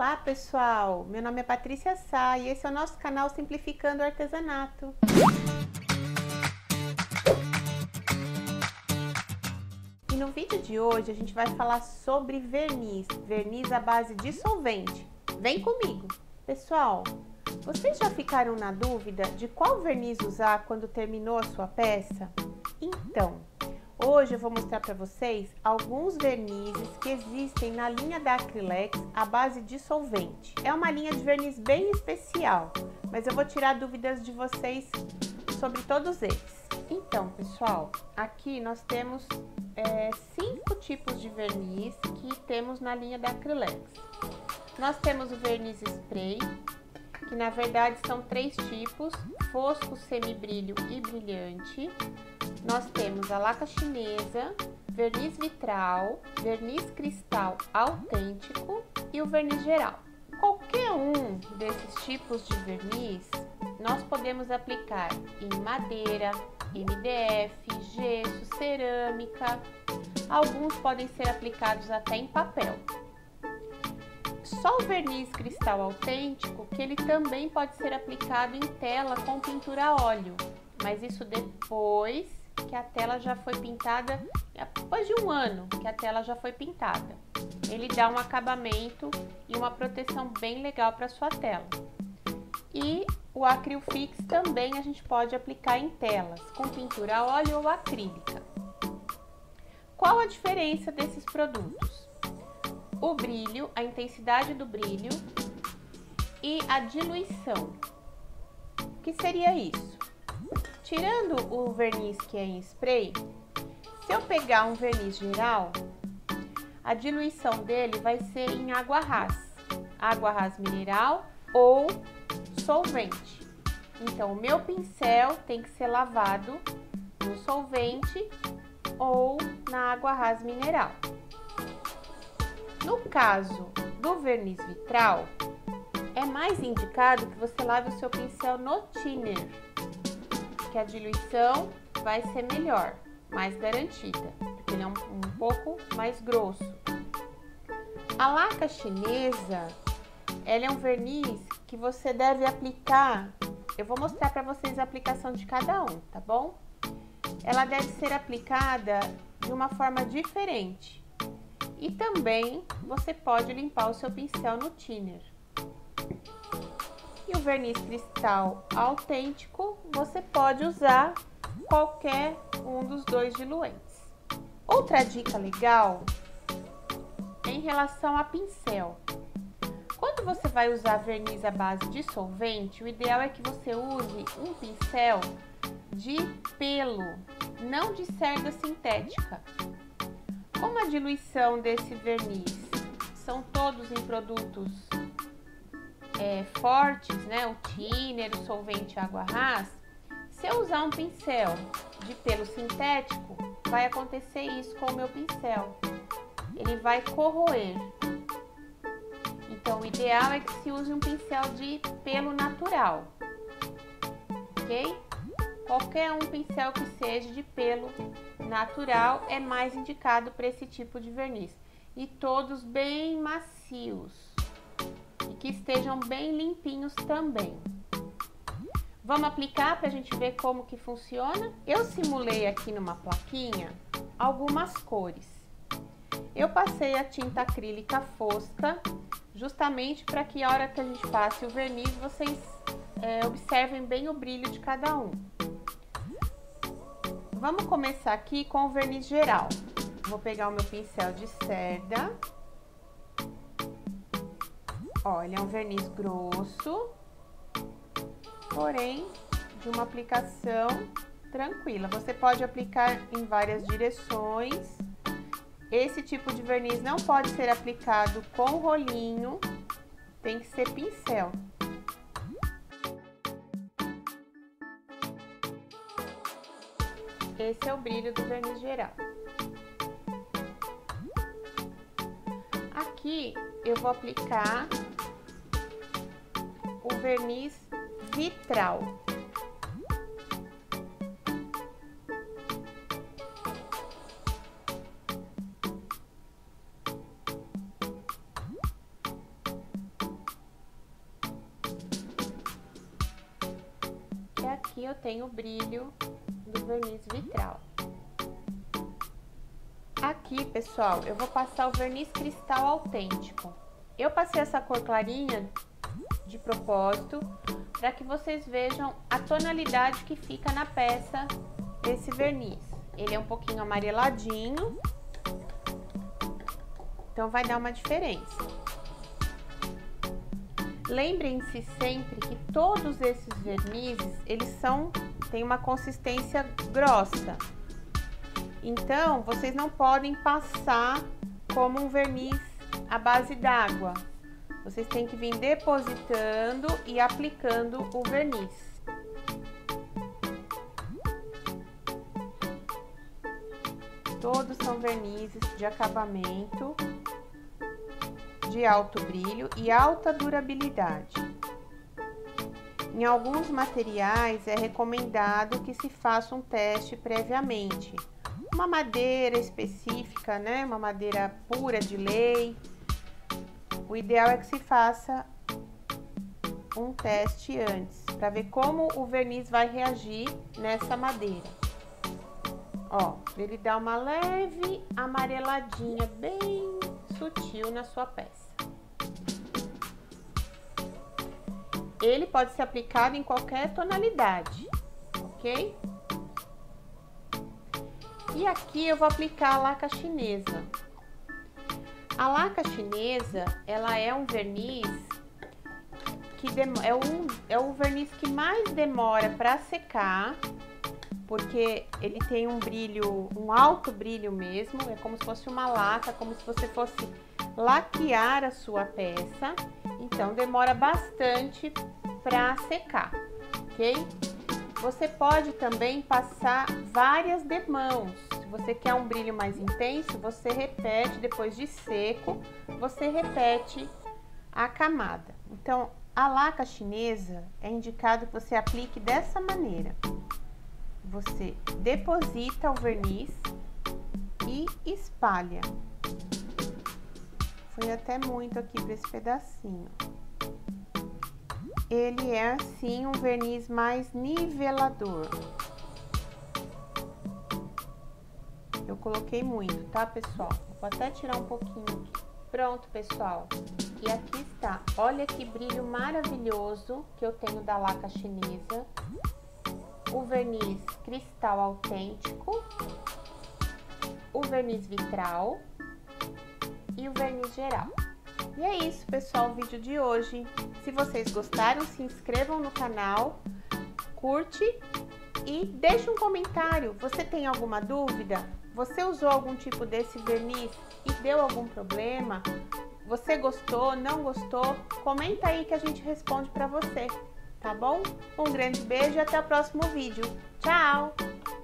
Olá pessoal, meu nome é Patrícia Sá e esse é o nosso canal Simplificando o Artesanato. E no vídeo de hoje a gente vai falar sobre verniz à base de solvente. Vem comigo! Pessoal, vocês já ficaram na dúvida de qual verniz usar quando terminou a sua peça? Então, hoje eu vou mostrar para vocês alguns vernizes que existem na linha da Acrylex à base de solvente. É uma linha de verniz bem especial, mas eu vou tirar dúvidas de vocês sobre todos eles. Então, pessoal, aqui nós temos 5 tipos de verniz que temos na linha da Acrylex. Nós temos o verniz spray, que na verdade são 3 tipos: fosco, semibrilho e brilhante. Nós temos a laca chinesa, verniz vitral, verniz cristal autêntico e o verniz geral. Qualquer um desses tipos de verniz nós podemos aplicar em madeira, MDF, gesso, cerâmica. Alguns podem ser aplicados até em papel. Só o verniz cristal autêntico que ele também pode ser aplicado em tela com pintura a óleo, mas isso depois que a tela já foi pintada, depois de um ano que a tela já foi pintada. Ele dá um acabamento e uma proteção bem legal para sua tela. E o Acrylfix também a gente pode aplicar em telas com pintura a óleo ou acrílica. Qual a diferença desses produtos? O brilho, a intensidade do brilho e a diluição. O que seria isso? Tirando o verniz que é em spray, se eu pegar um verniz geral, a diluição dele vai ser em água ras mineral ou solvente. Então, o meu pincel tem que ser lavado no solvente ou na água ras mineral. No caso do verniz vitral, é mais indicado que você lave o seu pincel no thinner, que a diluição vai ser melhor, mais garantida, porque ele é um pouco mais grosso. A laca chinesa, ela é um verniz que você deve aplicar. Eu vou mostrar para vocês a aplicação de cada um, tá bom? Ela deve ser aplicada de uma forma diferente. E também você pode limpar o seu pincel no thinner. E o verniz cristal autêntico, você pode usar qualquer um dos dois diluentes. Outra dica legal é em relação a pincel. Quando você vai usar verniz à base de solvente, o ideal é que você use um pincel de pelo, não de cerda sintética. Como a diluição desse verniz são todos em produtos fortes, né? O thinner, o solvente, a água ras. Se eu usar um pincel de pelo sintético, vai acontecer isso com o meu pincel. Ele vai corroer. Então, o ideal é que se use um pincel de pelo natural, ok? Qualquer um pincel que seja de pelo natural é mais indicado para esse tipo de verniz. E todos bem macios e que estejam bem limpinhos também. Vamos aplicar para a gente ver como que funciona? Eu simulei aqui numa plaquinha algumas cores. Eu passei a tinta acrílica fosca, justamente para que a hora que a gente passe o verniz, vocês observem bem o brilho de cada um. Vamos começar aqui com o verniz geral. Vou pegar o meu pincel de cerda. Ó, ele é um verniz grosso, porém de uma aplicação tranquila. Você pode aplicar em várias direções. Esse tipo de verniz não pode ser aplicado com rolinho, tem que ser pincel. Esse é o brilho do verniz geral. Aqui eu vou aplicar o verniz vitral. aqui eu tenho o brilho do verniz vitral. Aqui, pessoal, eu vou passar o verniz cristal autêntico. Eu passei essa cor clarinha de propósito para que vocês vejam a tonalidade que fica na peça desse verniz. Ele é um pouquinho amareladinho, então vai dar uma diferença. Lembrem-se sempre que todos esses vernizes, eles têm uma consistência grossa. Então, vocês não podem passar como um verniz à base d'água. Vocês têm que vir depositando e aplicando o verniz. Todos são vernizes de acabamento, de alto brilho e alta durabilidade. Em alguns materiais é recomendado que se faça um teste previamente. Uma madeira específica, né? Uma madeira pura de lei. O ideal é que se faça um teste antes, para ver como o verniz vai reagir nessa madeira. Ó, ele dá uma leve amareladinha, bem sutil na sua peça. Ele pode ser aplicado em qualquer tonalidade, ok? E aqui eu vou aplicar a laca chinesa. A laca chinesa, ela é um verniz que é o verniz que mais demora para secar, porque ele tem um brilho, um alto brilho mesmo, é como se fosse uma laca, como se você fosse laquear a sua peça, então demora bastante para secar, ok? Você pode também passar várias demãos. Se você quer um brilho mais intenso, você repete, depois de seco, você repete a camada. Então, a laca chinesa é indicado que você aplique dessa maneira. Você deposita o verniz e espalha. Foi até muito aqui para esse pedacinho. Ele é, assim, um verniz mais nivelador. Eu coloquei muito, tá, pessoal? Vou até tirar um pouquinho aqui. Pronto, pessoal. E aqui está. Olha que brilho maravilhoso que eu tenho da laca chinesa. O verniz cristal autêntico. O verniz vitral. E o verniz geral. E é isso, pessoal, o vídeo de hoje. Se vocês gostaram, se inscrevam no canal, curte e deixe um comentário. Você tem alguma dúvida? Você usou algum tipo desse verniz e deu algum problema? Você gostou, não gostou? Comenta aí que a gente responde para você, tá bom? Um grande beijo e até o próximo vídeo. Tchau!